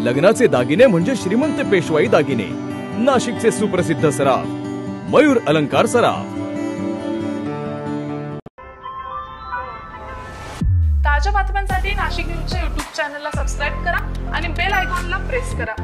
लग्नाचे दागिने म्हणजे श्रीमंत पेशवाई दागिने, नाशिकचे सुप्रसिद्ध सराफ मयूर अलंकार सराफ। ताज्या बातम्यांसाठी नाशिक न्यूजच्या YouTube चॅनलला सबस्क्राइब करा आणि बेल आयकॉनला प्रेस करा।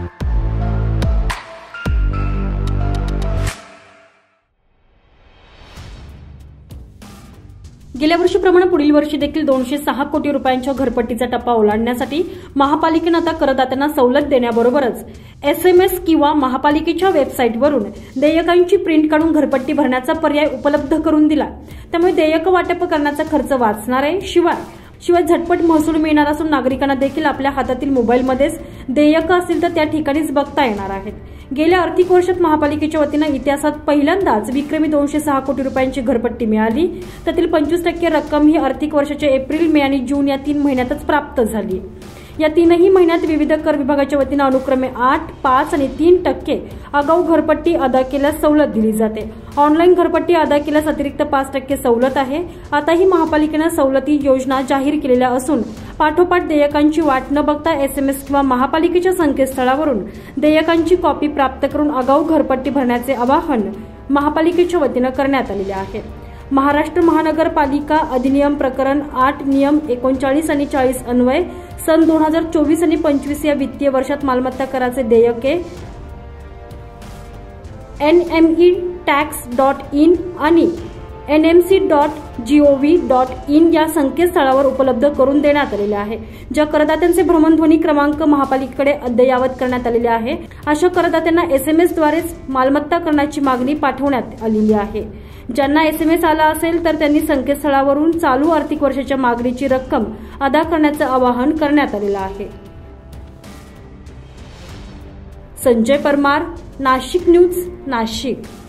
गेल्या वर्षीप्रमाणे पुढील वर्षी देखील 206 कोटी रुपयांच्या घरपट्टीचा टप्पा ओलांडण्यासाठी महापालिकेने आता करदात्यांना सवलत देण्याबरोबरच SMS किंवा महापालिकेच्या वेबसाईटवरून देयकांची प्रिंट काढून घरपट्टी भरण्याचा पर्याय उपलब्ध करून दिला। त्यामुळे देयक वाटप करण्याचा खर्च वाचणार आहे। शिवाय झटपट महसूल मिळणार असून नागरिकांना देखील आपल्या हातातील मोबाईलमध्येच देयक असतील तर त्या ठिकाणीच बघता येणार आहेत। गेल्या आर्थिक वर्षात महापालिकेच्या वतीने इतिहासात पहिल्यांदाच विक्रमी 206 कोटी रुपयांची घरपट्टी मिळाली। त्यातील 25% रक्कम ही आर्थिक वर्षाच्या एप्रिल, मे आणि जून या 3 महिन्यातच प्राप्त झाली। या 3ही महिन्यात विविध कर विभागाच्या वतीने अनुक्रमे 8, 5 आणि 3% आगाऊ घरपट्टी अदा केल्यास सवलत दिली जाते। ऑनलाईन घरपट्टी अदा केल्यास अतिरिक्त 5% सवलत आहे। आताही महापालिकेने सवलती योजना जाहीर केलेल्या असून पाठोपाठ देयकांची वाट न बघता SMS किंवा महापालिकेच्या संकेतस्थळावरून देयकांची कॉपी प्राप्त करून आगाऊ घरपट्टी भरण्याचे आवाहन महापालिकेच्या वतीने करण्यात आलेले आहे। महाराष्ट्र महानगरपालिका अधिनियम प्रकरण 8 नियम 39 आणि 40 अन्वये सन 2024 आणि 25 या वित्तीय वर्षात मालमत्ता कराचे देयके nmetax.in आणि nmc.gov.in या संकेतस्थळावर उपलब्ध करून देण्यात आलेले आहे। ज्या करदात्यांचे भ्रमणध्वनी क्रमांक महापालिकेकडे अद्ययावत करण्यात आलेले आहे अशा करदात्यांना SMS द्वारेच मालमत्ता करण्याची मागणी पाठवण्यात आलेली आहे। ज्यांना SMS आला असेल तर त्यांनी संकेतस्थळावरून चालू आर्थिक वर्षाच्या मागणीची रक्कम अदा करण्याचे आवाहन करण्यात आलेले आहे। संजय परमार, नाशिक न्यूज, नाशिक।